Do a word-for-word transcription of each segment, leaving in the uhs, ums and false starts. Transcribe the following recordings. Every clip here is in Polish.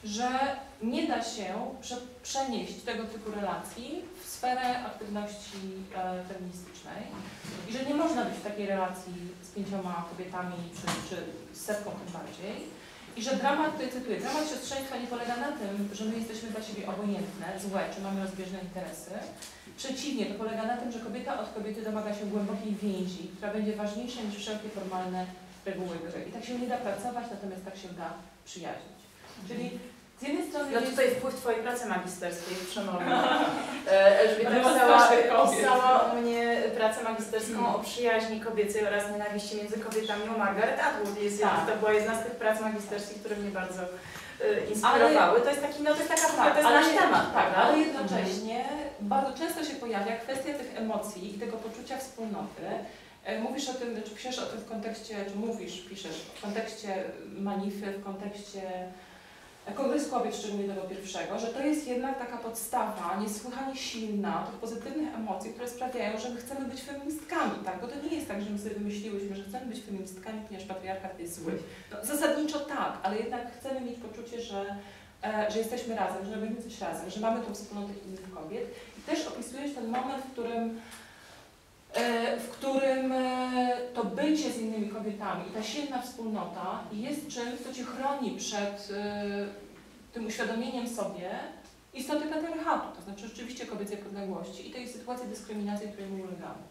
że nie da się prze, przenieść tego typu relacji w sferę aktywności e, feministycznej i że nie można być w takiej relacji z pięcioma kobietami czy, czy z setką tym bardziej. I że dramat, tutaj cytuję, dramat siostrzeństwa nie polega na tym, że my jesteśmy dla siebie obojętne, złe, czy mamy rozbieżne interesy. Przeciwnie, to polega na tym, że kobieta od kobiety domaga się głębokiej więzi, która będzie ważniejsza niż wszelkie formalne reguły gry. I tak się nie da pracować, natomiast tak się da przyjaźnić. Czyli z jednej strony no jest... tutaj wpływ Twojej pracy magisterskiej, przemolna. Elżbieta pisała, pisała u mnie pracę magisterską o przyjaźni kobiecej oraz nienawiści między kobietami u Margaret Atwood. Jest, tak. To była jedna z tych prac magisterskich, które mnie bardzo y, inspirowały. Ale, to jest taki, no to jest taka, tak, to jest nasz temat, tak, ale jednocześnie mhm. bardzo często się pojawia kwestia tych emocji i tego poczucia wspólnoty. Mówisz o tym, czy piszesz o tym w kontekście, czy mówisz, piszesz w kontekście Manify, w kontekście Kongresu Kobiet, szczególnie tego pierwszego, że to jest jednak taka podstawa niesłychanie silna tych pozytywnych emocji, które sprawiają, że my chcemy być feministkami, tak? Bo to nie jest tak, że my sobie wymyśliłyśmy, że chcemy być feministkami, ponieważ patriarchat jest zły. No, zasadniczo tak, ale jednak chcemy mieć poczucie, że, e, że jesteśmy razem, że robimy coś razem, że mamy tą wspólnotę innych kobiet. I też opisujesz ten moment, w którym w którym to bycie z innymi kobietami i ta silna wspólnota jest czymś, co Cię chroni przed tym uświadomieniem sobie istoty patriarchatu, to znaczy rzeczywiście kobiecej podległości i tej sytuacji dyskryminacji, której my ulegamy.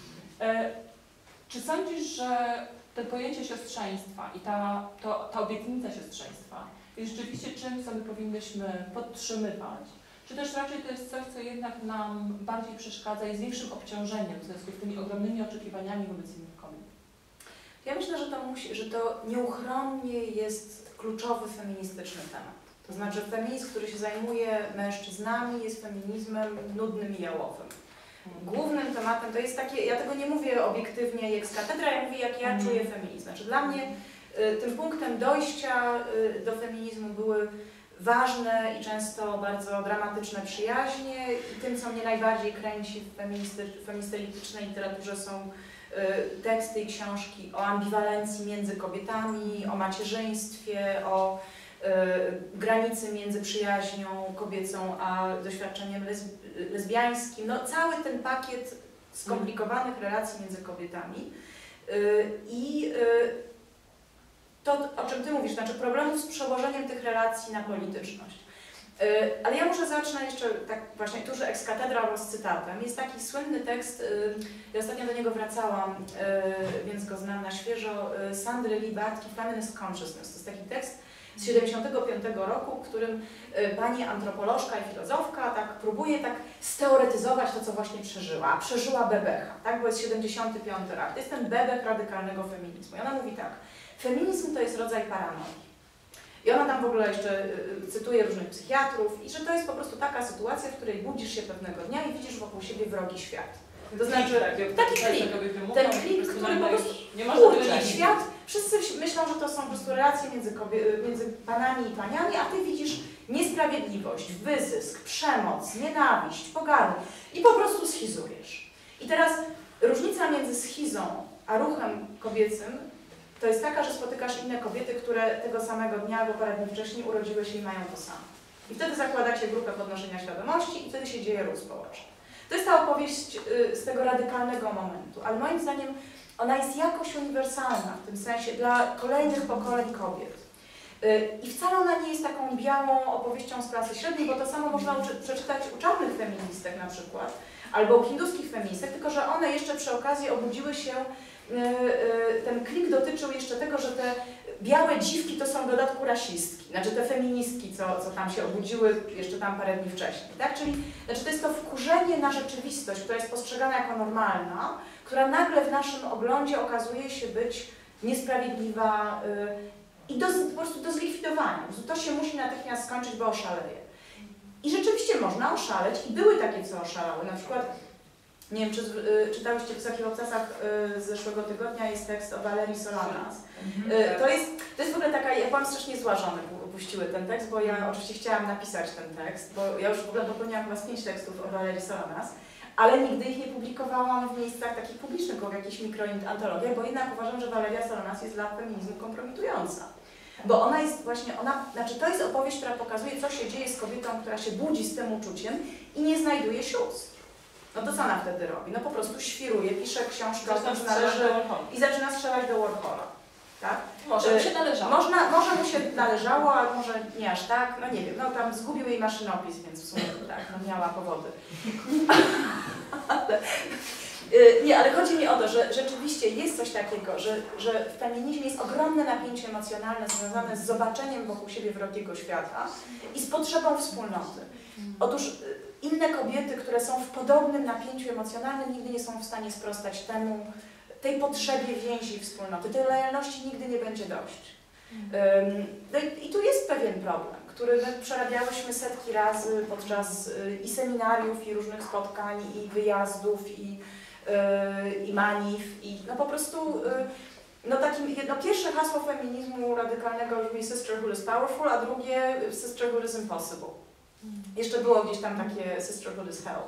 Czy sądzisz, że to pojęcie siostrzeństwa i ta, to, ta obietnica siostrzeństwa jest rzeczywiście czymś, co my powinnyśmy podtrzymywać? Czy też raczej to jest coś, co jednak nam bardziej przeszkadza i jest większym obciążeniem w związku z tymi ogromnymi oczekiwaniami wobec innych kobiet? Ja myślę, że to, musi, że to nieuchronnie jest kluczowy feministyczny temat. To znaczy feminizm, który się zajmuje mężczyznami, jest feminizmem nudnym i jałowym. Głównym tematem to jest takie, ja tego nie mówię obiektywnie ex cathedra, ja mówię jak ja czuję feminizm. Znaczy dla mnie y, tym punktem dojścia y, do feminizmu były ważne i często bardzo dramatyczne przyjaźnie i tym, co mnie najbardziej kręci w feministycznej literaturze są y, teksty i książki o ambiwalencji między kobietami, o macierzyństwie, o y, granicy między przyjaźnią kobiecą a doświadczeniem lesb lesbiańskim. No, cały ten pakiet skomplikowanych relacji między kobietami y, i y, to, o czym Ty mówisz, znaczy problemów z przełożeniem tych relacji na polityczność. Yy, ale ja może zacznę jeszcze tak właśnie tuż ex cathedra z cytatem. Jest taki słynny tekst, yy, ja ostatnio do niego wracałam, yy, więc go znam na świeżo, yy, Sandry Lee Bartki, Feminist Consciousness. To jest taki tekst z siedemdziesiątego piątego roku, w którym yy, pani antropolożka i filozofka tak próbuje tak steoretyzować to, co właśnie przeżyła. A przeżyła Bebecha, tak? Bo jest siedemdziesiąty piąty rok. To jest ten bebech radykalnego feminizmu. I ona mówi tak. Feminizm to jest rodzaj paranoi. I ona tam w ogóle jeszcze y, cytuje różnych psychiatrów i że to jest po prostu taka sytuacja, w której budzisz się pewnego dnia i widzisz wokół siebie wrogi świat. To znaczy taki klik, ten klik, który po prostu kurczę, świat, wszyscy myślą, że to są po prostu relacje między, między panami i paniami, a ty widzisz niesprawiedliwość, wyzysk, przemoc, nienawiść, pogardę i po prostu schizujesz. I teraz różnica między schizą a ruchem kobiecym to jest taka, że spotykasz inne kobiety, które tego samego dnia albo parę dni wcześniej urodziły się i mają to samo. I wtedy zakładacie grupę podnoszenia świadomości i wtedy się dzieje ruch społeczny. To jest ta opowieść y, z tego radykalnego momentu, ale moim zdaniem ona jest jakoś uniwersalna w tym sensie dla kolejnych pokoleń kobiet. Y, I wcale ona nie jest taką białą opowieścią z klasy średniej, bo to samo można przeczytać u czarnych feministek na przykład, albo u hinduskich feministek, tylko że one jeszcze przy okazji obudziły się. Ten klik dotyczył jeszcze tego, że te białe dziwki to są w dodatku rasistki, znaczy te feministki, co, co tam się obudziły jeszcze tam parę dni wcześniej, tak? Czyli znaczy to jest to wkurzenie na rzeczywistość, która jest postrzegana jako normalna, która nagle w naszym oglądzie okazuje się być niesprawiedliwa yy, i do, po prostu do zlikwidowania. To się musi natychmiast skończyć, bo oszaleje. I rzeczywiście można oszaleć i były takie, co oszalały, na przykład nie wiem, czy y, czytałyście w Wysokich Obcasach y, z zeszłego tygodnia, jest tekst o Valerii Solanas. Y, to, jest, to jest w ogóle taka, ja byłam strasznie zła, że one puściły ten tekst, bo ja oczywiście chciałam napisać ten tekst, bo ja już w ogóle popełniłam chyba z pięć tekstów o Valerii Solanas, ale nigdy ich nie publikowałam w miejscach takich publicznych, w jakichś mikroantologiach, bo jednak uważam, że Valeria Solanas jest dla feminizmu kompromitująca. Bo ona jest właśnie, ona, znaczy to jest opowieść, która pokazuje, co się dzieje z kobietą, która się budzi z tym uczuciem i nie znajduje sióstr. No to co ona wtedy robi? No po prostu świruje, pisze książkę o tym, że należy i zaczyna strzelać do Warhola. Tak? Może mu się należało. Można, może mu się należało, ale może nie aż tak, no nie wiem, no tam zgubił jej maszynopis, więc w sumie tak, no miała powody. ale, nie, ale chodzi mi o to, że rzeczywiście jest coś takiego, że, że w feminizmie jest ogromne napięcie emocjonalne związane z zobaczeniem wokół siebie wrogiego świata i z potrzebą wspólnoty. Otóż inne kobiety, które są w podobnym napięciu emocjonalnym, nigdy nie są w stanie sprostać temu, tej potrzebie więzi i wspólnoty. Tej lojalności nigdy nie będzie dość. Um, no i, i tu jest pewien problem, który my przerabiałyśmy setki razy podczas y, i seminariów, i różnych spotkań, i wyjazdów, i, y, i manif, i no po prostu y, no takim, no pierwsze hasło feminizmu radykalnego brzmi Sisterhood is powerful, a drugie Sisterhood is impossible. Jeszcze było gdzieś tam takie Sisterhood is hell.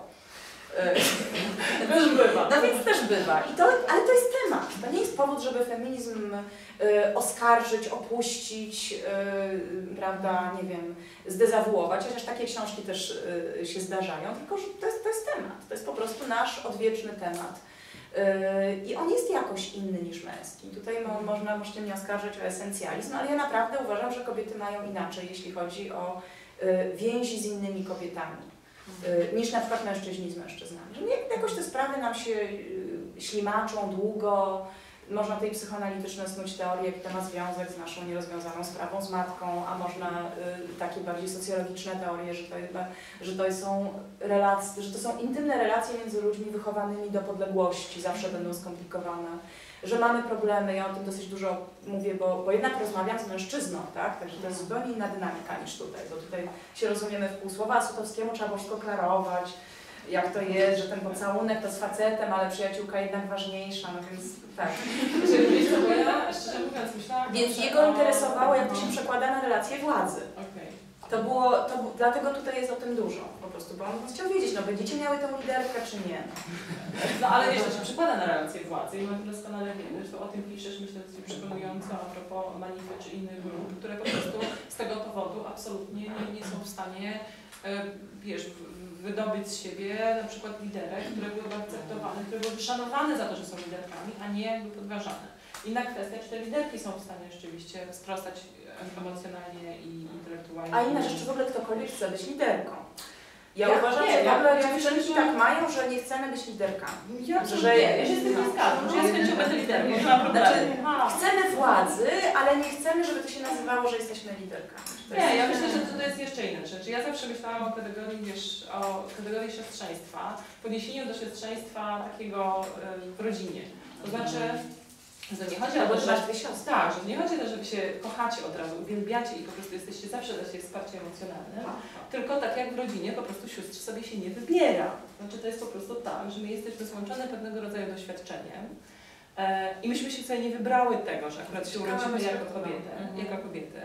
Też bywa. No więc też bywa. I to, ale to jest temat. To nie jest powód, żeby feminizm y, oskarżyć, opuścić, y, prawda, nie wiem, zdezawuować, chociaż takie książki też y, się zdarzają, tylko że to jest, to jest temat. To jest po prostu nasz odwieczny temat. Y, I on jest jakoś inny niż męski. Tutaj mo, można, możecie mnie oskarżyć o esencjalizm, ale ja naprawdę uważam, że kobiety mają inaczej, jeśli chodzi o y, więzi z innymi kobietami. Niż na przykład mężczyźni z mężczyznami. Że jakoś te sprawy nam się ślimaczą długo, można tutaj psychoanalityczne snuć teorie, jak to ma związek z naszą nierozwiązaną sprawą z matką, a można y, takie bardziej socjologiczne teorie, że to, że to są relacje, że to są intymne relacje między ludźmi wychowanymi do podległości, zawsze będą skomplikowane, że mamy problemy, ja o tym dosyć dużo mówię, bo, bo jednak rozmawiam z mężczyzną, tak? Także to jest zupełnie inna dynamika niż tutaj, bo tutaj się rozumiemy w pół słowa, a Sutowskiemu trzeba było wszystko klarować, jak to jest, że ten pocałunek to z facetem, ale przyjaciółka jednak ważniejsza, no więc tak. Bo ja, szczerze mówiąc, myślałam... Więc jego interesowało, jak to się przekłada na relacje władzy. Okay. To było, to, dlatego tutaj jest o tym dużo, po prostu, bo on chciał wiedzieć, no będziecie miały tą liderkę, czy nie. No ale wiesz, to się przekłada na relacje władzy i my doskonale wiemy, że o tym piszesz, myślę, że jest przekonująco a propos Manify czy innych grup, które po prostu z tego powodu absolutnie nie, nie są w stanie, wiesz, wydobyć z siebie na przykład liderek, które były akceptowane, które były szanowane za to, że są liderkami, a nie jakby podważane. Inna kwestia, czy te liderki są w stanie rzeczywiście sprostać emocjonalnie i intelektualnie. A inna rzecz, czy w ogóle ktokolwiek chce być liderką. Ja, ja uważam, nie, że ja, w ogóle ja dziewczynki myślę, tak mają, że nie chcemy być liderkami. Ja, że nie, ja się z tym nie zgadzam, że ja z chęcią będę liderką, nie ma problemu. Znaczy, chcemy władzy, ale nie chcemy, żeby to się nazywało, że jesteśmy liderkami. Nie, ja myślę, że to jest jeszcze inna rzecz. Ja zawsze myślałam o kategorii, wiesz, o kategorii siostrzeństwa, podniesieniu do siostrzeństwa takiego y, w rodzinie. To znaczy, że nie chodzi o to, że, tak, że nie chodzi o to, że wy się kochacie od razu, uwielbiacie i po prostu jesteście zawsze dla siebie wsparcie emocjonalne, tylko tak jak w rodzinie po prostu sióstr sobie się nie wybiera. Znaczy to jest po prostu tak, że my jesteśmy złączone pewnego rodzaju doświadczeniem e, i myśmy się sobie nie wybrały tego, że akurat się urodzimy jako kobiety, mhm. jako kobiety.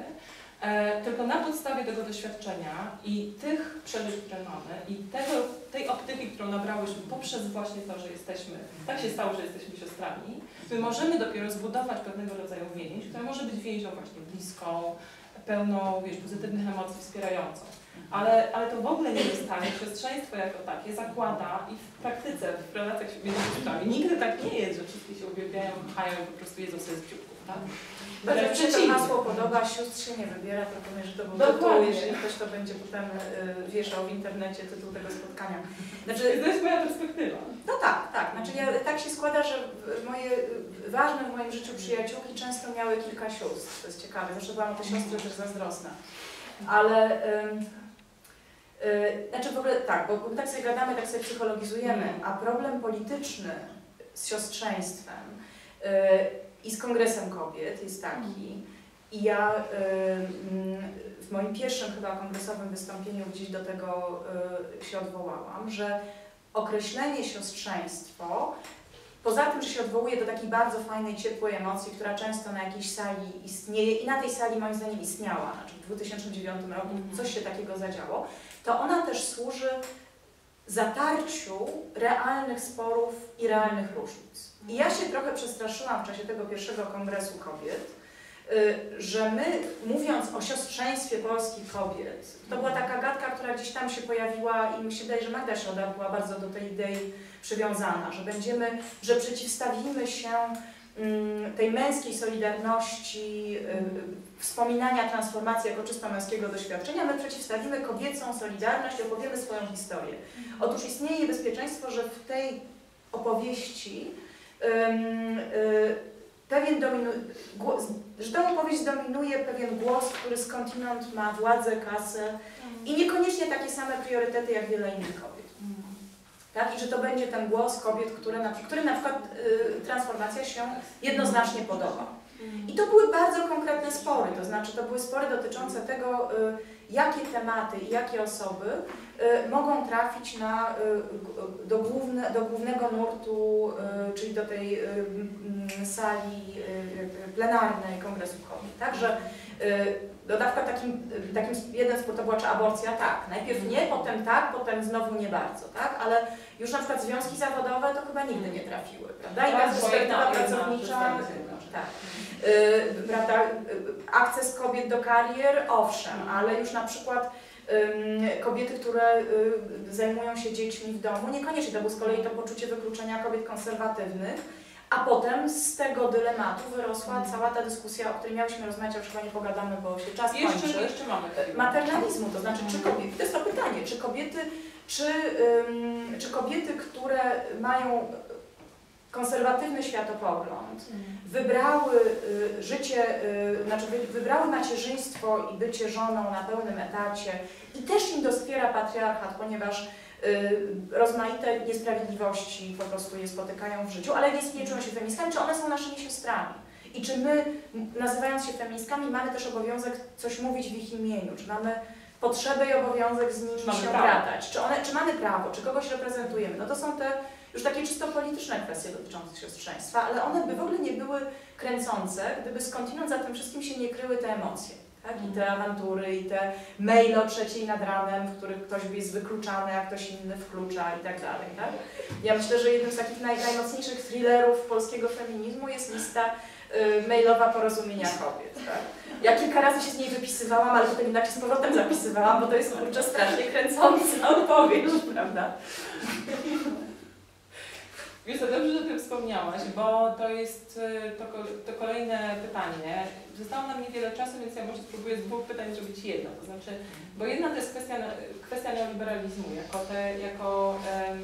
E, tylko na podstawie tego doświadczenia i tych przeżyć, które mamy i tego, tej optyki, którą nabrałyśmy poprzez właśnie to, że jesteśmy, tak się stało, że jesteśmy siostrami, my możemy dopiero zbudować pewnego rodzaju więź, która może być więzią właśnie bliską, pełną, wiesz, pozytywnych emocji, wspierającą. Ale, ale to w ogóle nie jest tak, że siostrzeństwo jako takie zakłada i w praktyce, w relacjach między siostrami, nigdy tak nie jest, że wszyscy się uwielbiają, kochają i po prostu jedzą sobie z dzióbków, tak? Bardzo mi się to hasło podoba, sióstr się nie wybiera, proponuję, że to był tytuł, jeżeli ktoś to będzie potem y, wieszał w internecie tytuł tego spotkania. Znaczy, to jest moja perspektywa. No tak, tak. Znaczy ja, tak się składa, że moje ważne w moim życiu przyjaciółki często miały kilka sióstr. To jest ciekawe, zawsze byłam o te siostry też zazdrosna. Ale y, y, znaczy w ogóle tak, bo tak sobie gadamy, tak sobie psychologizujemy, a problem polityczny z siostrzeństwem y, i z Kongresem Kobiet jest taki, i ja y, w moim pierwszym chyba kongresowym wystąpieniu gdzieś do tego y, się odwołałam, że określenie siostrzeństwo, poza tym, że się odwołuje do takiej bardzo fajnej, ciepłej emocji, która często na jakiejś sali istnieje i na tej sali moim zdaniem istniała, znaczy w dwa tysiące dziewiątym roku coś się takiego zadziało, to ona też służy zatarciu realnych sporów i realnych różnic. I ja się trochę przestraszyłam w czasie tego pierwszego kongresu kobiet, że my, mówiąc o siostrzeństwie polskich kobiet, to była taka gadka, która gdzieś tam się pojawiła i mi się wydaje, że Magda Środa była bardzo do tej idei przywiązana, że będziemy, że przeciwstawimy się tej męskiej solidarności, wspominania transformacji jako czysto męskiego doświadczenia, my przeciwstawimy kobiecą solidarność i opowiemy swoją historię. Otóż istnieje niebezpieczeństwo, że w tej opowieści um, y, pewien dominu, głos, że tą opowieść dominuje pewien głos, który skądinąd ma władzę, kasę i niekoniecznie takie same priorytety jak wiele innych kobiet. Tak? I że to będzie ten głos kobiet, które na, którym na przykład y, transformacja się jednoznacznie podoba. I to były bardzo konkretne spory, to znaczy to były spory dotyczące tego, y, jakie tematy i jakie osoby y, mogą trafić na, y, do, główne, do głównego nurtu, y, czyli do tej y, y, sali y, plenarnej Kongresu Kobiet. Także y, na przykład takim, takim jeden spór to była, czy aborcja? Tak. Najpierw nie, potem tak, potem znowu nie bardzo, tak? Ale już na przykład związki zawodowe to chyba nigdy nie trafiły, prawda? I ta perspektywa pracownicza, tak. Yy, prawda, akces kobiet do karier, owszem, ale już na przykład yy, kobiety, które yy, zajmują się dziećmi w domu, niekoniecznie to było z kolei to poczucie wykluczenia kobiet konserwatywnych, a potem z tego dylematu wyrosła cała ta dyskusja, o której miałyśmy rozmawiać, a już chyba nie pogadamy, bo się czas jeszcze, kończy. Jeszcze mamy maternalizmu, to znaczy, czy kobiety, to jest to pytanie, czy kobiety, czy, ym, czy kobiety, które mają konserwatywny światopogląd, wybrały y, życie, y, znaczy wy, wybrały macierzyństwo i bycie żoną na pełnym etacie i też im doskwiera patriarchat, ponieważ y, rozmaite niesprawiedliwości po prostu je spotykają w życiu, ale nie, nie czują się feministkami, czy one są naszymi siostrami. I czy my, nazywając się feministkami, mamy też obowiązek coś mówić w ich imieniu, czy mamy potrzebę i obowiązek z nimi się bratać, czy, one, czy mamy prawo, czy kogoś reprezentujemy. No to są te już takie czysto polityczne kwestie dotyczące siostrzeństwa, ale one by w ogóle nie były kręcące, gdyby skądinąd za tym wszystkim się nie kryły te emocje. Tak? I te awantury, i te maile o trzeciej nad ranem, w których ktoś jest wykluczany, a ktoś inny wklucza i tak dalej. Tak? Ja myślę, że jednym z takich naj, najmocniejszych thrillerów polskiego feminizmu jest lista y, mailowa porozumienia kobiet. Tak? Ja kilka razy się z niej wypisywałam, ale potem jednak się z powrotem zapisywałam, bo to jest kurczę strasznie kręcąca opowieść, prawda? Wiesz, to dobrze, że o tym wspomniałaś, bo to jest to, to kolejne pytanie. Zostało nam niewiele czasu, więc ja może spróbuję z dwóch pytań zrobić jedno. To znaczy, bo jedna to jest kwestia, kwestia neoliberalizmu jako, te, jako um,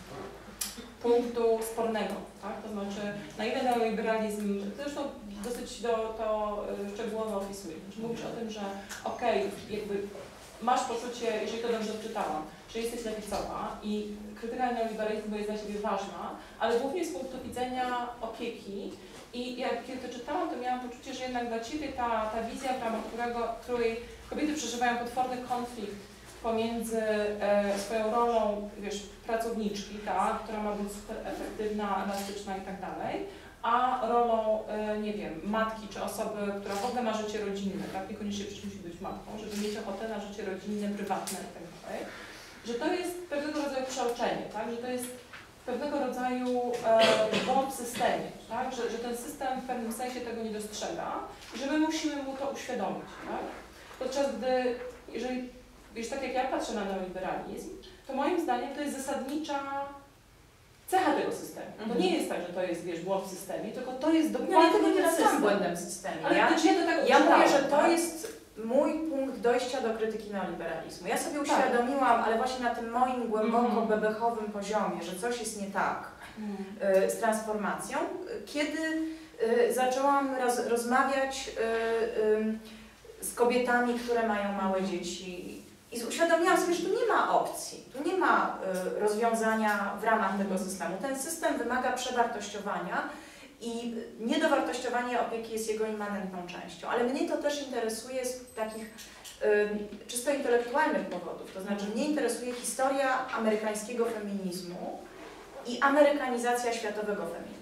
punktu spornego. Tak? To znaczy, na ile neoliberalizm, zresztą dosyć do, to szczegółowo opisuje. Znaczy, mówisz o tym, że okej, okay, jakby masz poczucie, jeżeli to dobrze odczytałam, że jesteś lewicowa i krytyka neoliberalizmu jest dla Ciebie ważna, ale głównie z punktu widzenia opieki. I jak kiedy to czytałam, to miałam poczucie, że jednak dla Ciebie ta, ta wizja, w ramach którego, której kobiety przeżywają potworny konflikt pomiędzy e, swoją rolą, wiesz, pracowniczki, tak, która ma być super efektywna, elastyczna i tak dalej, a rolą, e, nie wiem, matki czy osoby, która w ogóle ma życie rodzinne, tak, niekoniecznie przecież musi być matką, żeby mieć ochotę na życie rodzinne, prywatne i tak dalej, że to jest pewnego rodzaju przeoczenie, tak, że to jest pewnego rodzaju e, błąd w systemie, tak, że, że ten system w pewnym sensie tego nie dostrzega i że my musimy mu to uświadomić, tak, podczas gdy, jeżeli, wiesz, tak jak ja patrzę na neoliberalizm, to moim zdaniem to jest zasadnicza cecha tego systemu. To nie jest tak, że to jest, wiesz, błąd w systemie, tylko to jest dokładnie no, ja tego nie ten system. błędem w systemie. Ale ja, znaczy, ja, to tak ja mówię, że to tak? jest mój punkt dojścia do krytyki neoliberalizmu. Ja sobie uświadomiłam, ale właśnie na tym moim głęboko Mhm. bebechowym poziomie, że coś jest nie tak Mhm. y, z transformacją, kiedy y, zaczęłam roz, rozmawiać y, y, z kobietami, które mają małe dzieci i uświadomiłam sobie, że tu nie ma opcji, tu nie ma y, rozwiązania w ramach tego systemu. Ten system wymaga przewartościowania i niedowartościowanie opieki jest jego immanentną częścią. Ale mnie to też interesuje z takich y, czysto intelektualnych powodów. To znaczy mnie interesuje historia amerykańskiego feminizmu i amerykanizacja światowego feminizmu.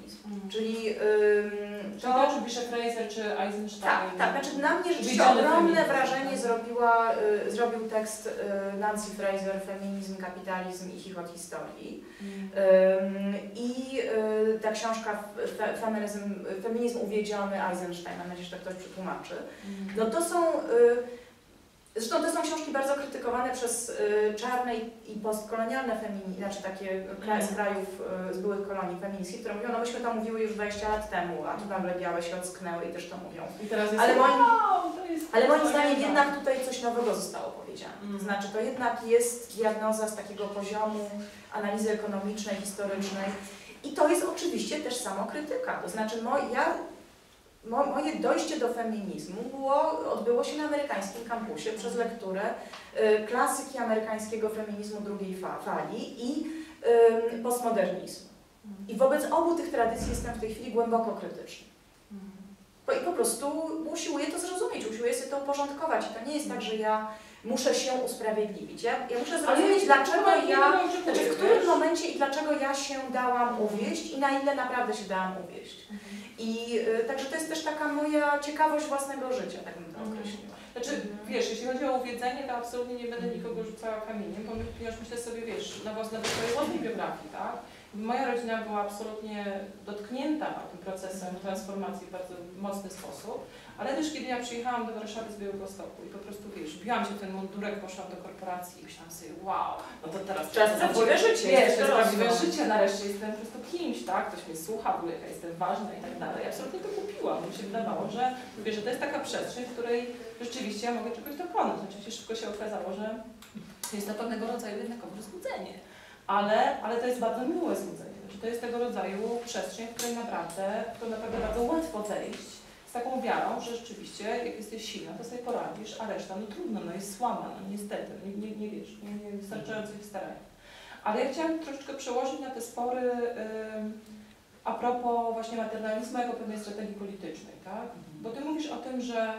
feminizm. Mhm. Czyli ym, Czyli to, to... czy pisze Fraser, czy Eisenstein? Tak, tak. Znaczy na mnie rzeczywiście Widziany ogromne feminizm, wrażenie tak. zrobiła, y, zrobił tekst y, Nancy Fraser, Feminizm, kapitalizm i chichot historii. Mhm. Ym, I y, ta książka fe, feminizm, feminizm uwiedziony Eisenstein, mam nadzieję, że to ktoś przetłumaczy. Mhm. No to są... Y, Zresztą to są książki bardzo krytykowane przez y, czarne i, i postkolonialne feministki, znaczy takie kraj, z krajów y, z byłych kolonii feministki, które mówią, no myśmy to mówiły już dwadzieścia lat temu, a tu nagle białe się ocknęły i też to mówią. I teraz jest Ale moim, wow, to jest ale moim to zdaniem jest jednak tutaj coś nowego zostało powiedziane. Mm. To znaczy to jednak jest diagnoza z takiego poziomu analizy ekonomicznej, historycznej i to jest oczywiście też samokrytyka. To znaczy mo, ja Mo, moje dojście do feminizmu było, odbyło się na amerykańskim kampusie przez lekturę y, klasyki amerykańskiego feminizmu drugiej fa, fali i y, postmodernizmu. I wobec obu tych tradycji jestem w tej chwili głęboko krytyczny. Bo i po prostu usiłuję to zrozumieć, usiłuję sobie to uporządkować. I to nie jest tak, że ja muszę się usprawiedliwić. Ja, ja muszę zrozumieć, dlaczego ja, znaczy w którym momencie i dlaczego ja się dałam uwieść i na ile naprawdę się dałam uwieść. I y, także to jest też taka moja ciekawość własnego życia, tak bym to określiła. Znaczy, wiesz, jeśli chodzi o uwiedzenie, to absolutnie nie będę nikogo rzucała kamieniem, bo ponieważ myślę sobie, wiesz, na własnej swojej biografii, tak? Moja rodzina była absolutnie dotknięta tym procesem transformacji w bardzo mocny sposób, ale też kiedy ja przyjechałam do Warszawy z Białegostoku i po prostu, wiesz, wbiłam się w ten mundurek, poszłam do korporacji i myślałam sobie, wow, no to teraz... Teraz to prawdziwe życie, Wiesz, to jest prawdziwe życie, nareszcie jestem po prostu kimś, tak? Ktoś mnie słucha, w ogóle jaka jestem ważna i tak dalej. I absolutnie to kupiłam. Mi się wydawało, że, wiesz, że to jest taka przestrzeń, w której rzeczywiście ja mogę czegoś dokonać. Oczywiście szybko się okazało, że jest to pewnego rodzaju jednakowoż złudzenie. Ale, ale to jest bardzo miłe złudzenie. Że to jest tego rodzaju przestrzeń, w której naprawdę, w którą naprawdę bardzo łatwo zejść z taką wiarą, że rzeczywiście jak jesteś silna, to sobie poradzisz, a reszta no trudno, no jest słaba, no niestety, nie, nie, nie wiesz, nie, nie wystarczających starań. Ale ja chciałam troszeczkę przełożyć na te spory yy, a propos właśnie maternalizmu jako pewnej strategii politycznej, tak? Bo ty mówisz o tym, że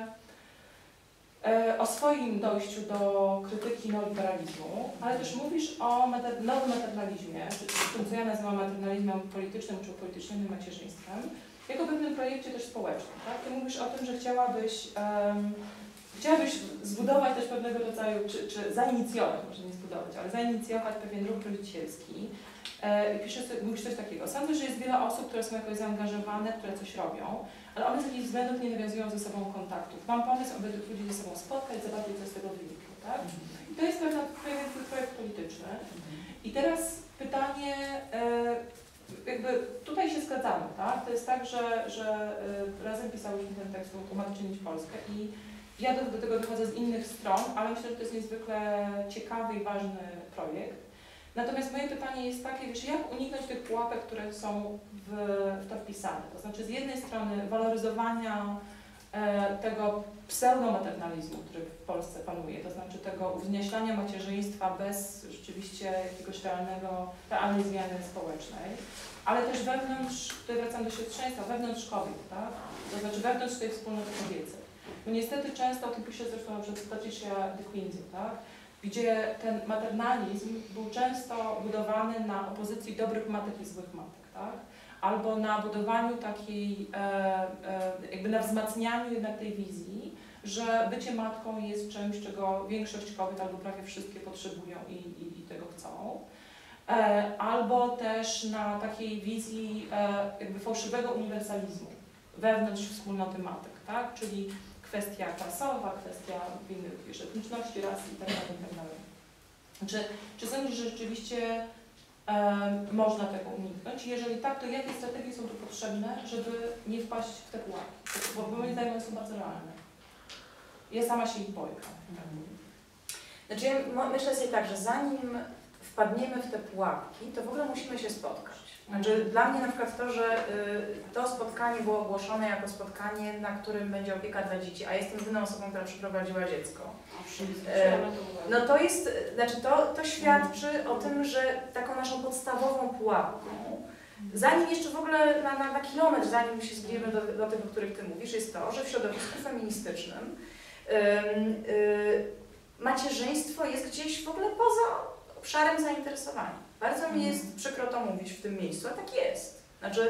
o swoim dojściu do krytyki neoliberalizmu, ale też mówisz o mater nowym maternalizmie, czy tym, co ja nazywam maternalizmem politycznym, czy upolitycznionym macierzyństwem, jako pewnym projekcie też społecznym. Tak? Ty mówisz o tym, że chciałabyś, um, chciałabyś zbudować też pewnego rodzaju, czy, czy zainicjować, może nie zbudować, ale zainicjować pewien ruch rodzicielski. E, I piszesz, mówisz coś takiego. Sądzę, że jest wiele osób, które są jakoś zaangażowane, które coś robią, ale one z jakichś względów nie nawiązują ze sobą kontaktów. Mam pomysł, aby tych ludzi ze sobą spotkać, zobaczyć, co z tego wynikło, tak? I to jest pewien projekt polityczny. I teraz pytanie, jakby tutaj się zgadzamy, tak? To jest tak, że, że razem pisałyśmy ten tekst Umatczynić Polskę i ja do, do tego wychodzę z innych stron, ale myślę, że to jest niezwykle ciekawy i ważny projekt. Natomiast moje pytanie jest takie, wiesz, jak uniknąć tych pułapek, które są w, w to wpisane? To znaczy z jednej strony waloryzowania e, tego pseudomaternalizmu, który w Polsce panuje, to znaczy tego uwznieślania macierzyństwa bez rzeczywiście jakiegoś realnego, realnej zmiany społecznej, ale też wewnątrz, tutaj wracam do siostrzeństwa, wewnątrz kobiet, tak? To znaczy wewnątrz tej wspólnoty kobiecej. Bo niestety często, o tym pisze zresztą na przykład Patricia de Quincey, tak? Gdzie ten maternalizm był często budowany na opozycji dobrych matek i złych matek, tak? Albo na budowaniu takiej, e, e, jakby na wzmacnianiu jednak tej wizji, że bycie matką jest czymś, czego większość kobiet albo prawie wszystkie potrzebują i, i, i tego chcą. E, albo też na takiej wizji e, jakby fałszywego uniwersalizmu wewnątrz wspólnoty matek, tak? Czyli kwestia klasowa, kwestia innych, wiesz, etniczności, rasy itd. itd. Czy, czy sądzisz, że rzeczywiście um, można tego uniknąć? Jeżeli tak, to jakie strategie są tu potrzebne, żeby nie wpaść w te pułapki? Bo, bo moim zdaniem one są bardzo realne. Ja sama się ich boję. Znaczy ja myślę sobie tak, że zanim wpadniemy w te pułapki, to w ogóle musimy się spotkać. Znaczy, dla mnie na przykład to, że y, to spotkanie było ogłoszone jako spotkanie, na którym będzie opieka dla dzieci, a jestem jedyną osobą, która przyprowadziła dziecko. Y, no to jest, znaczy to, to świadczy o tym, że taką naszą podstawową pułapką, zanim jeszcze w ogóle na, na, na kilometr, zanim się zbliżymy do, do tych, o których Ty mówisz, jest to, że w środowisku feministycznym y, y, macierzyństwo jest gdzieś w ogóle poza obszarem zainteresowania. Bardzo mi jest przykro to mówić w tym miejscu, a tak jest. Znaczy,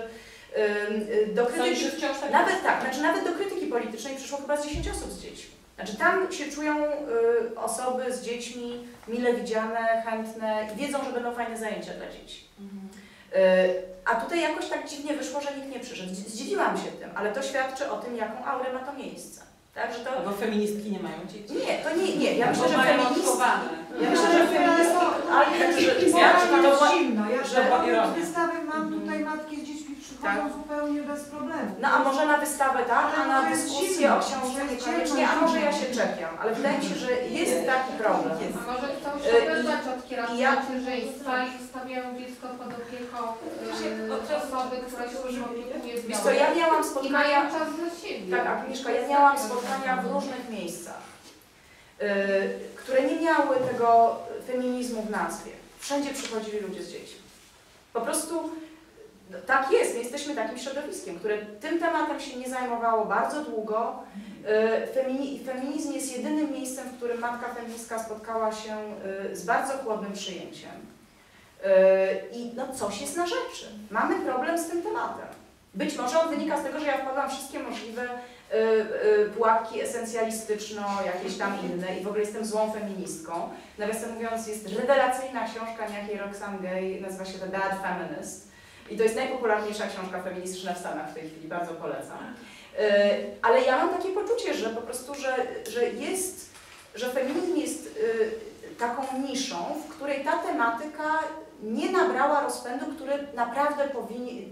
Do Sądzisz, krytyki, że wciąż tak nawet jest? tak, znaczy nawet do krytyki politycznej przyszło chyba z dziesięć osób z dziećmi. Znaczy tam się czują y, osoby z dziećmi mile widziane, chętne i wiedzą, że będą fajne zajęcia dla dzieci. Mhm. Y, a tutaj jakoś tak dziwnie wyszło, że nikt nie przyszedł. Zdziwiłam się tym, ale to świadczy o tym, jaką aurę ma to miejsce. Tak, że to... Albo feministki nie mają dzieci. Nie, to nie, nie. Ja myślę, Bo że mają feministki... odchowane. Ja myślę, że feministki... Ale I że, to ja, jest to, zimno. Ja że- że ironia. wystawy mam tutaj matki z dziećmi przychodzą Tak. zupełnie bez problemu. no a może na wystawę tak, a na Ale to jest dyskusję zimno, o książce to jest niekoniecznie, ciemno, a może ja zimno. się czepiam, ale wydaje mi się, że jest taki problem. A może ktoś Y, odebrać od i kierowcy ja- macierzyństwa i zostawiają dziecko pod opieką y, osoby, która się nim opiekuje w Wiesz co, ja miałam I spotkania... mają czas dla siebie. Tak, Agnieszka, ja miałam spotkania w różnych miejscach, yy, które nie miały tego feminizmu w nazwie. Wszędzie przychodzili ludzie z dziećmi. Po prostu no, tak jest, my jesteśmy takim środowiskiem, które tym tematem się nie zajmowało bardzo długo. Yy, femini feminizm jest jedynym miejscem, w którym matka feministka spotkała się yy, z bardzo chłodnym przyjęciem. Yy, I no, coś jest na rzeczy. Mamy problem z tym tematem. Być może on wynika z tego, że ja wpadłam w wszystkie możliwe y, y, pułapki esencjalistyczno, jakieś tam inne i w ogóle jestem złą feministką. Nawiasem mówiąc, jest rewelacyjna książka niejakiej Roxane Gay, nazywa się The Bad Feminist. I to jest najpopularniejsza książka feministyczna w Stanach w tej chwili, bardzo polecam. Y, ale ja mam takie poczucie, że po prostu, że, że jest, że feminizm jest y, taką niszą, w której ta tematyka nie nabrała rozpędu, który naprawdę powinien,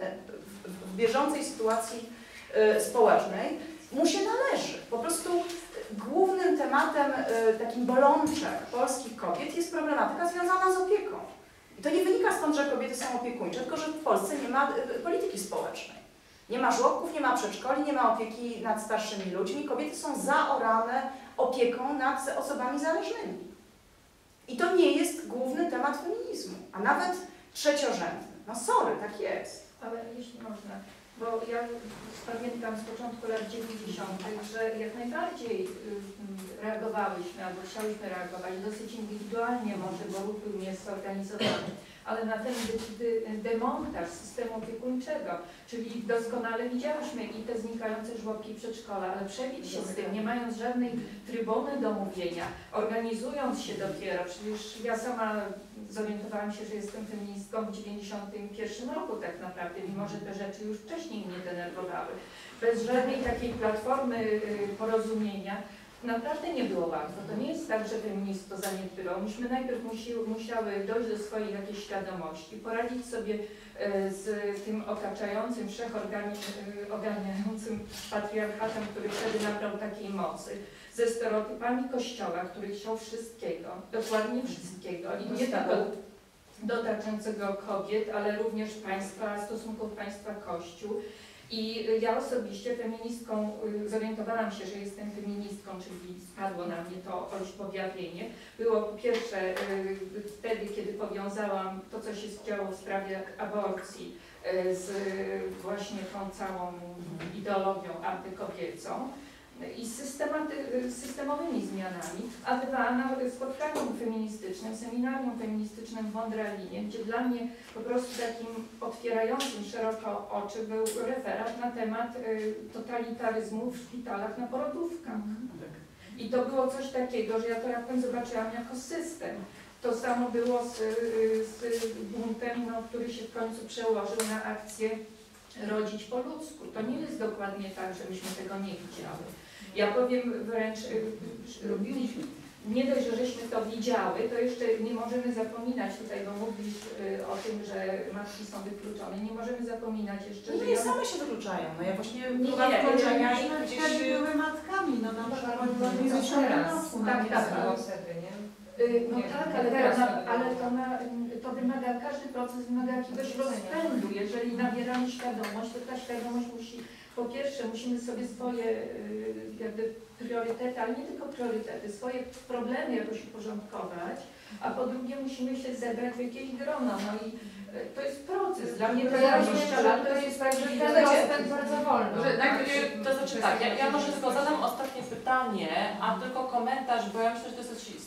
w bieżącej sytuacji y, społecznej, mu się należy. Po prostu głównym tematem y, takim bolączek polskich kobiet jest problematyka związana z opieką. I to nie wynika stąd, że kobiety są opiekuńcze, tylko że w Polsce nie ma y, polityki społecznej. Nie ma żłobków, nie ma przedszkoli, nie ma opieki nad starszymi ludźmi. Kobiety są zaorane opieką nad osobami zależnymi. I to nie jest główny temat feminizmu, a nawet trzeciorzędny. No sorry, tak jest. Ale jeśli można, bo ja pamiętam z początku lat dziewięćdziesiątych, że jak najbardziej y, reagowałyśmy, albo chciałyśmy reagować dosyć indywidualnie może, bo ruch był niezorganizowany, ale na ten de demontaż systemu opiekuńczego, czyli doskonale widziałyśmy i te znikające żłobki przedszkola, ale przebić się z tym, nie mając żadnej trybuny do mówienia, organizując się dopiero, przecież ja sama zorientowałam się, że jestem feministką w dziewięćdziesiątym pierwszym roku tak naprawdę, mimo że te rzeczy już wcześniej mnie denerwowały. Bez żadnej takiej platformy y, porozumienia naprawdę nie było łatwo. To nie jest tak, że feminizm to zaniedbywał. Myśmy najpierw musi, musiały dojść do swojej jakiejś świadomości, poradzić sobie y, z tym otaczającym, wszechogarniającym patriarchatem, który wtedy nabrał takiej mocy, ze stereotypami Kościoła, który chciał wszystkiego, dokładnie wszystkiego i nie tylko dotyczącego kobiet, ale również państwa, stosunków państwa-Kościół. I ja osobiście feministką, zorientowałam się, że jestem feministką, czyli spadło na mnie to objawienie. Było po pierwsze wtedy, kiedy powiązałam to, co się działo w sprawie aborcji z właśnie tą całą ideologią antykobiecą i systemowymi zmianami, a dwa, na spotkaniu feministycznym, seminarium feministycznym w Wądralinie, gdzie dla mnie po prostu takim otwierającym szeroko oczy był referat na temat y, totalitaryzmu w szpitalach na porodówkach. I to było coś takiego, że ja to raptem zobaczyłam jako system. To samo było z, z buntem, no, który się w końcu przełożył na akcję Rodzić po ludzku. To nie jest dokładnie tak, że myśmy tego nie widziały. Ja powiem wręcz, robiliśmy, nie dość, że żeśmy to widziały, to jeszcze nie możemy zapominać, tutaj bo mówisz o tym, że matki są wykluczone, nie możemy zapominać jeszcze, Nie, że... nie, ja... same się wykluczają. No ja właśnie Nie, próba nie, wykluczenia Myśmy i gdzieś... wtedy były matkami, no na przykład była teraz. Tak, tak, było tak. wtedy, nie? Y, No Nie, tak, nie, ale, teraz to, na, to ale to, na, to wymaga, każdy proces wymaga jakiegoś rozpędu. Jeżeli nabieramy świadomość, to ta świadomość musi, po pierwsze musimy sobie swoje y, jakby priorytety, ale nie tylko priorytety, swoje problemy jakoś uporządkować, a po drugie musimy się zebrać w jakieś grono. No i y, to jest proces. Dla mnie to To ja jest rozumiem, dwadzieścia lat, że to jest tak, że ten Słuchajcie, rozpęd bardzo wolno. Że najpierw, to znaczy tak, ja, ja może tylko zadam ostatnie pytanie, a tylko komentarz, bo ja myślę, że to jest dosyć istotne.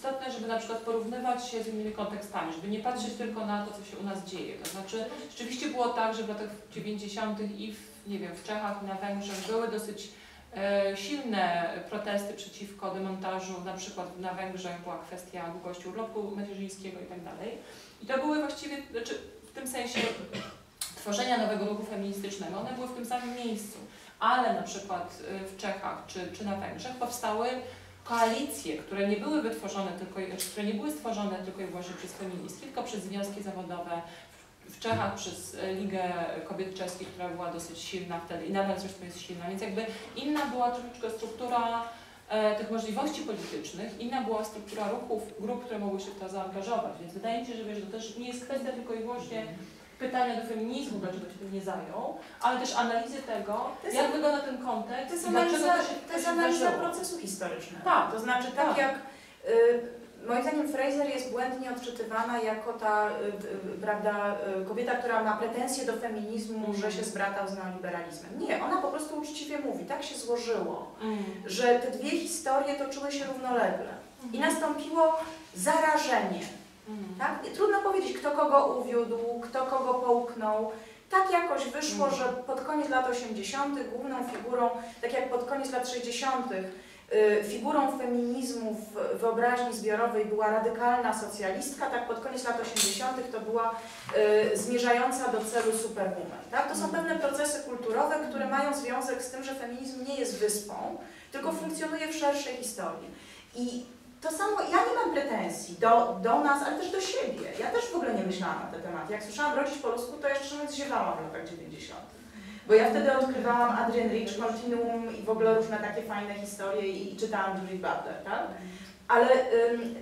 istotne, żeby na przykład porównywać się z innymi kontekstami, żeby nie patrzeć tylko na to, co się u nas dzieje. To znaczy, rzeczywiście było tak, że w latach dziewięćdziesiątych i w, nie wiem, w Czechach i na Węgrzech były dosyć e, silne protesty przeciwko demontażu, na przykład na Węgrzech była kwestia długości urlopu macierzyńskiego i tak dalej. I to były właściwie, znaczy w tym sensie tworzenia nowego ruchu feministycznego, one były w tym samym miejscu, ale na przykład w Czechach czy, czy na Węgrzech powstały koalicje, które nie były wytworzone tylko, które nie były stworzone tylko i wyłącznie przez feministki, tylko przez związki zawodowe. W Czechach przez Ligę Kobiet Czeskich, która była dosyć silna wtedy i nadal zresztą jest silna, więc jakby inna była troszeczkę struktura e, tych możliwości politycznych, inna była struktura ruchów, grup, które mogły się w to zaangażować, więc wydaje mi się, że wiesz, to też nie jest kwestia tylko i wyłącznie pytania do feminizmu, dlaczego się tym nie zajął, ale też analizy tego, jest, jak wygląda ten kontekst, to jest i dlaczego analiza, to się, to jest się analiza zdarzyło. procesu historycznego. Tak. To znaczy tak, Tak. jak y, moim zdaniem Fraser jest błędnie odczytywana jako ta y, y, prawda, y, kobieta, która ma pretensje do feminizmu, Mm. że się zbratał z neoliberalizmem. Nie, ona po prostu uczciwie mówi, tak się złożyło, Mm. że te dwie historie toczyły się równolegle i nastąpiło zarażenie. Mm. Tak? Trudno powiedzieć, kto kogo uwiódł, kto kogo połknął. Tak jakoś wyszło, Mm. że pod koniec lat osiemdziesiątych główną figurą, tak jak pod koniec lat sześćdziesiątych y, figurą feminizmu w wyobraźni zbiorowej była radykalna socjalistka, tak pod koniec lat osiemdziesiątych to była y, zmierzająca do celu superwoman. Tak? To są Mm. pewne procesy kulturowe, które mają związek z tym, że feminizm nie jest wyspą, tylko funkcjonuje w szerszej historii. I to samo, ja nie mam pretensji do, do nas, ale też do siebie. Ja też w ogóle nie myślałam na te tematy. Jak słyszałam rodzić po rusku, to ja szczerze mówiąc ziewałam w latach dziewięćdziesiątych. Bo ja wtedy odkrywałam Adrienne Rich, Continuum i w ogóle różne takie fajne historie i, i czytałam Judith Butler, tak? Ale, ym,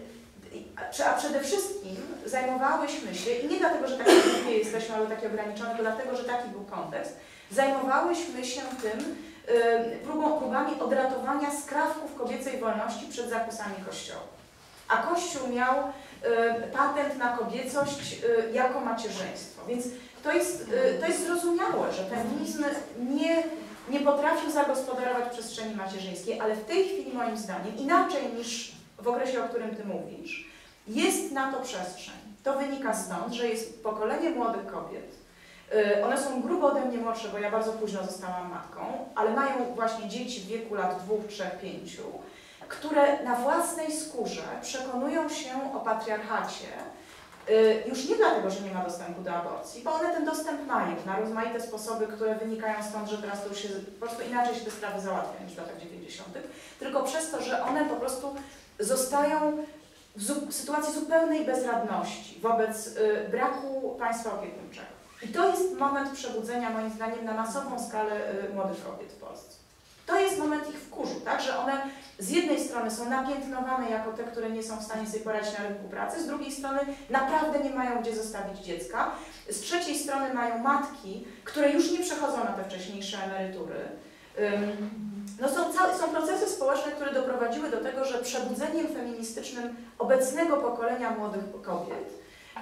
a przede wszystkim zajmowałyśmy się, i nie dlatego, że takie głupie jesteśmy, albo takie ograniczone, tylko dlatego, że taki był kontekst, zajmowałyśmy się tym, Próbą, próbami odratowania skrawków kobiecej wolności przed zakusami Kościoła. A Kościół miał y, patent na kobiecość y, jako macierzyństwo. Więc to jest, y, to jest zrozumiałe, że feminizm nie, nie potrafił zagospodarować przestrzeni macierzyńskiej, ale w tej chwili moim zdaniem, inaczej niż w okresie, o którym Ty mówisz, jest na to przestrzeń. To wynika stąd, że jest pokolenie młodych kobiet. One są grubo ode mnie młodsze, bo ja bardzo późno zostałam matką, ale mają właśnie dzieci w wieku lat dwóch, trzech, pięciu, które na własnej skórze przekonują się o patriarchacie, już nie dlatego, że nie ma dostępu do aborcji, bo one ten dostęp mają na rozmaite sposoby, które wynikają stąd, że teraz to już się po prostu inaczej się te sprawy załatwia niż w latach dziewięćdziesiątych, tylko przez to, że one po prostu zostają w sytuacji zupełnej bezradności wobec braku państwa opiekuńczego. I to jest moment przebudzenia, moim zdaniem, na masową skalę y, młodych kobiet w Polsce. To jest moment ich wkurzu, tak? Że one z jednej strony są napiętnowane jako te, które nie są w stanie sobie poradzić na rynku pracy, z drugiej strony naprawdę nie mają gdzie zostawić dziecka, z trzeciej strony mają matki, które już nie przechodzą na te wcześniejsze emerytury. Ym, no są, są procesy społeczne, które doprowadziły do tego, że przebudzeniem feministycznym obecnego pokolenia młodych kobiet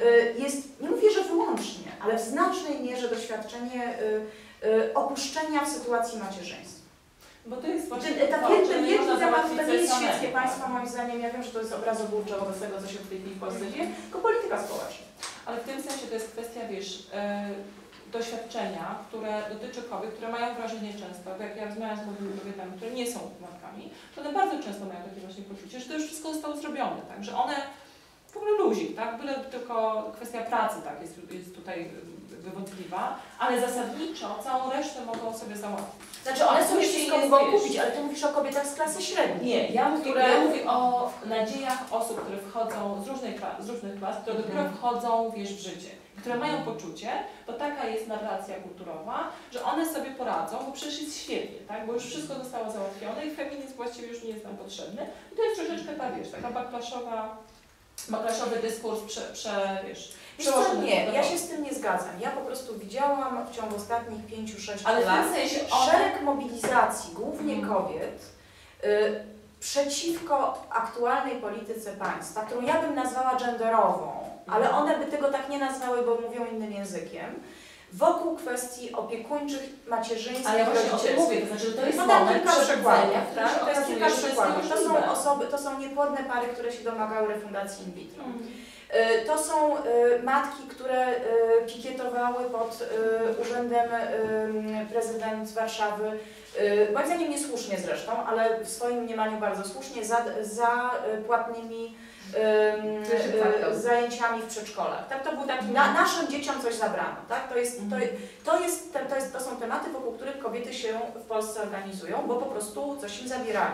jest, nie mówię, że wyłącznie, ale w znacznej mierze doświadczenie y, y, opuszczenia w sytuacji macierzyństwa. Bo to jest właśnie Ta to, wielki, że nie wielki można temat, to załatwić nie jest samego, świeckie tak. państwo, moim zdaniem, ja wiem, że to jest obrazoburcze wobec tego, co się w tej chwili w Polsce dzieje, tylko polityka społeczna. Ale w tym sensie to jest kwestia, wiesz, e, doświadczenia, które dotyczy kobiet, które mają wrażenie często, jak ja rozmawiam z młodymi kobietami, które nie są matkami, to one bardzo często mają takie właśnie poczucie, że to już wszystko zostało zrobione, tak, że one w ogóle luzik, tak, byle tylko kwestia pracy, tak, jest, jest tutaj wywątpliwa, ale zasadniczo całą resztę mogą sobie załatwić. Znaczy one sobie Później wszystko jest, mogą wiesz, kupić, ale ty mówisz o kobietach z klasy średniej. Nie, ja mówię, które... ja mówię o nadziejach osób, które wchodzą z różnych klas, z różnych klas które dopiero wchodzą, wiesz, w życie, które mają poczucie, bo taka jest narracja kulturowa, że one sobie poradzą, bo przecież jest świetnie, tak? Bo już wszystko zostało załatwione i feminizm właściwie już nie jest nam potrzebny. I to jest troszeczkę ta, wiesz, taka backlashowa, backlashowy dyskurs prze, prze, wiesz, Wiesz co, nie, ja się z tym nie zgadzam. Ja po prostu widziałam w ciągu ostatnich pięciu, sześciu ale lat w tym sensie one... szereg mobilizacji, głównie Mm. kobiet, y, przeciwko aktualnej polityce państwa, którą ja bym nazwała genderową, ale one by tego tak nie nazwały, bo mówią innym językiem, wokół kwestii opiekuńczych, macierzyńskich, Ale ja właśnie o tym rodzicielskich. mówię, to znaczy, że to jest Podam moment kilka przykładów, przebudzenia, tak? który To jest okazuje, kilka że to jest przykładów. To są niemożliwe. osoby, to są niepłodne pary, które się domagały refundacji in vitro. Mm. Y, To są y, matki, które y, pikietowały pod y, urzędem y, prezydent Warszawy, y, moim zdaniem niesłusznie zresztą, ale w swoim mniemaniu bardzo słusznie, za, za y, płatnymi y, y, zajęciami w przedszkolach. Tak, to był taki, na, naszym dzieciom coś zabrano, tak? To, jest, to, to, jest, to, jest, to są tematy, wokół których kobiety się w Polsce organizują, bo po prostu coś im zabierają.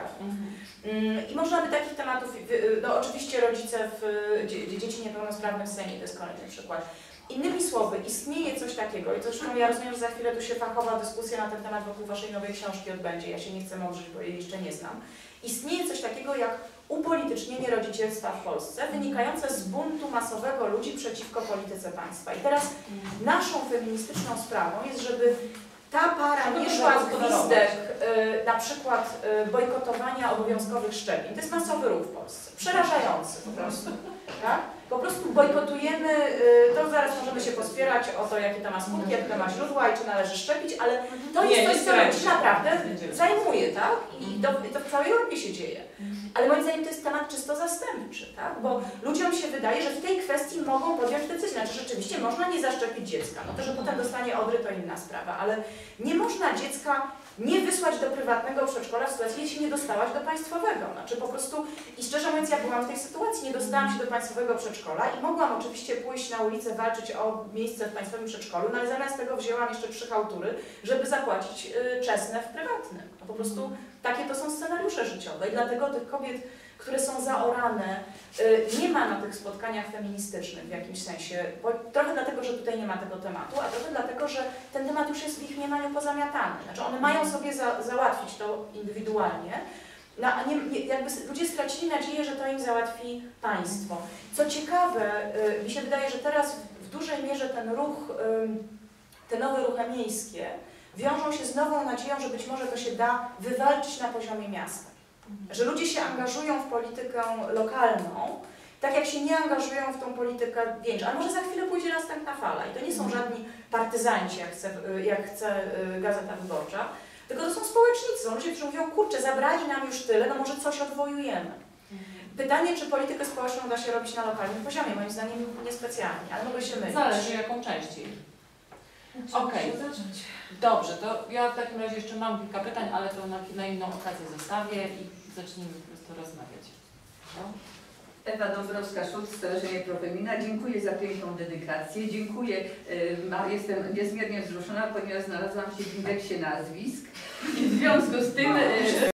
Mm, I można by takich tematów, no oczywiście rodzice w dzie, dzieci niepełnosprawnych w Sejmie, to jest kolejny przykład. Innymi słowy, istnieje coś takiego i zresztą ja rozumiem, że za chwilę tu się fachowa dyskusja na ten temat wokół Waszej nowej książki odbędzie, ja się nie chcę mądrzyć, bo jej jeszcze nie znam. Istnieje coś takiego jak upolitycznienie rodzicielstwa w Polsce, wynikające z buntu masowego ludzi przeciwko polityce państwa. I teraz naszą feministyczną sprawą jest, żeby ta para nie szła w gwizdek y, na przykład y, bojkotowania obowiązkowych szczepień. To jest masowy ruch w Polsce. Przerażający po prostu. Tak? Po prostu bojkotujemy, y, to zaraz możemy się pospierać o to, jakie to ma skutki, jakie to ma źródła i czy należy szczepić, ale to Nie, jest coś, nie co ludzi naprawdę Będziemy. zajmuje, tak? I to, to w całej Europie się dzieje. Ale moim zdaniem to jest temat czysto zastępczy, tak? Bo ludziom się wydaje, że w tej kwestii mogą podjąć decyzję. Znaczy rzeczywiście można nie zaszczepić dziecka. No to, że potem dostanie odry, to inna sprawa, ale nie można dziecka nie wysłać do prywatnego przedszkola w sytuacji, jeśli nie dostałaś do państwowego. Znaczy po prostu, i szczerze mówiąc, ja byłam w tej sytuacji, nie dostałam się do państwowego przedszkola i mogłam oczywiście pójść na ulicę, walczyć o miejsce w państwowym przedszkolu, no ale zamiast tego wzięłam jeszcze trzy chałtury, żeby zapłacić y, czesne w prywatnym. No po prostu takie to są scenariusze życiowe i dlatego tych kobiet, które są zaorane, y, nie ma na tych spotkaniach feministycznych w jakimś sensie, bo trochę dlatego, że tutaj nie ma tego tematu, a trochę dlatego, że ten temat już jest w ich mniemaniu pozamiatany. Znaczy one mają sobie za, załatwić to indywidualnie, no, a nie, nie, jakby ludzie stracili nadzieję, że to im załatwi państwo. Co ciekawe, y, mi się wydaje, że teraz w dużej mierze ten ruch, y, te nowe ruchy miejskie wiążą się z nową nadzieją, że być może to się da wywalczyć na poziomie miasta. Że ludzie się angażują w politykę lokalną, tak jak się nie angażują w tą politykę większą. Ale może za chwilę pójdzie następna fala i to nie są żadni partyzanci, jak chce, jak chce Gazeta Wyborcza, tylko to są społecznicy, są ludzie, którzy mówią, kurczę, zabrali nam już tyle, no może coś odwojujemy. Pytanie, czy politykę społeczną da się robić na lokalnym poziomie, moim zdaniem niespecjalnie, ale mogę się mylić. Zależy jaką częściej. Okej, dobrze, to ja w takim razie jeszcze mam kilka pytań, ale to na, na inną okazję zostawię i zacznijmy po prostu rozmawiać. No? Ewa Dąbrowska-Szulc, Stowarzyszenie Profemina. Dziękuję za piękną dedykację. Dziękuję. y, Jestem niezmiernie wzruszona, ponieważ znalazłam się w indeksie nazwisk i w związku z tym y,